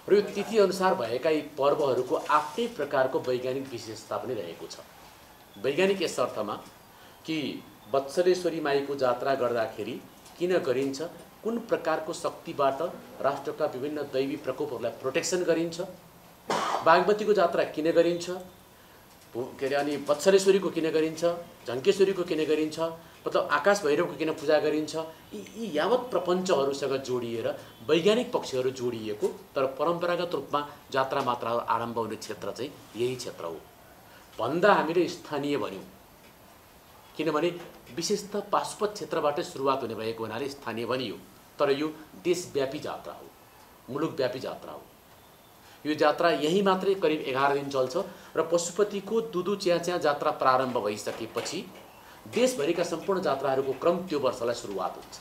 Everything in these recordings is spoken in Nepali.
र यो तिथिअनुसार भएका यी पर्वहरूको आफ्नै प्रकारको वैज्ञानिक विशेषता पनि रहेको छ। वैज्ञानिक यस अर्थमा कि वत्सलेश्वरी माईको जात्रा गर्दाखेरि किन गरिन्छ, कुन प्रकारको शक्तिबाट राष्ट्रका विभिन्न दैवी प्रकोपहरूलाई प्रोटेक्सन गरिन्छ, बागमतीको जात्रा किन गरिन्छ, के अरे अनि वत्सलेश्वरीको किन गरिन्छ, झङ्केश्वरीको किन गरिन्छ, मतलब आकाश भैरवको किन पूजा गरिन्छ, यी यावत प्रपञ्चहरूसँग जोडिएर वैज्ञानिक पक्षहरू जोडिएको, तर परम्परागत रूपमा जात्रा मात्रा आरम्भ हुने क्षेत्र चाहिँ यही क्षेत्र हो भन्दा हामीले स्थानीय भन्यौँ। किनभने विशेषतः पाशुपत क्षेत्रबाटै सुरुवात हुने भएको हुनाले स्थानीय भनियो, तर यो देशव्यापी जात्रा हो, मुलुकव्यापी जात्रा हो। यो जात्रा यही मात्रै करिब 11 दिन चल्छ र पशुपतिको दुदु च्याच्या जात्रा प्रारम्भ भइसकेपछि देशभरिका सम्पूर्ण जात्राहरूको क्रम त्यो वर्षलाई सुरुवात हुन्छ।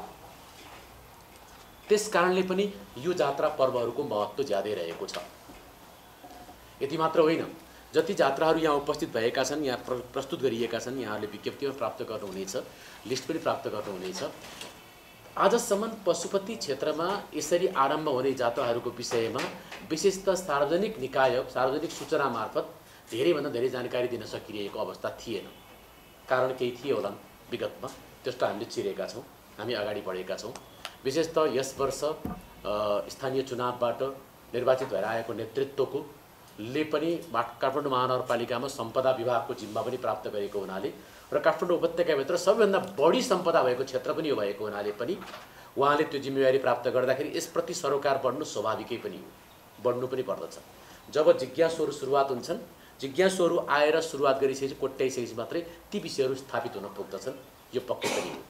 त्यसकारणले पनि यो जात्रा पर्वहरूको महत्त्व ज्यादै रहेको छ। यति मात्र होइन, जति जात्राहरू यहाँ उपस्थित भएका छन्, यहाँ प्रस्तुत गरिएका छन्, यहाँहरूले विज्ञप्तिमा प्राप्त गर्नुहुनेछ, लिस्ट पनि प्राप्त गर्नुहुनेछ। आजसम्म पशुपति क्षेत्रमा यसरी आरम्भ हुने जात्राहरूको विषयमा विशेषतः सार्वजनिक निकाय, सार्वजनिक सूचना मार्फत धेरैभन्दा धेरै जानकारी दिन सकिरहेको अवस्था थिएन। कारण केही थिए होलान् विगतमा, त्यस्तो हामीले चिरेका छौँ, हामी अगाडि बढेका छौँ। विशेषतः यस वर्ष स्थानीय चुनावबाट निर्वाचित भएर आएको नेतृत्वको ले पनि काठमाडौँ महानगरपालिकामा सम्पदा विभागको जिम्मा पनि प्राप्त गरेको हुनाले र काठमाडौँ उपत्यकाभित्र सबैभन्दा बढी सम्पदा भएको क्षेत्र पनि यो भएको हुनाले पनि उहाँले त्यो जिम्मेवारी प्राप्त गर्दाखेरि यसप्रति सरोकार बढ्नु स्वाभाविकै पनि हो, बढ्नु पनि पर्दछ। जब जिज्ञासुहरू सुरुवात हुन्छन्, जिज्ञासुहरू आएर सुरुवात गरिसकेपछि कोट्याइसकेपछि मात्रै ती विषयहरू स्थापित हुन पुग्दछन्, यो पक्कै पनि हो।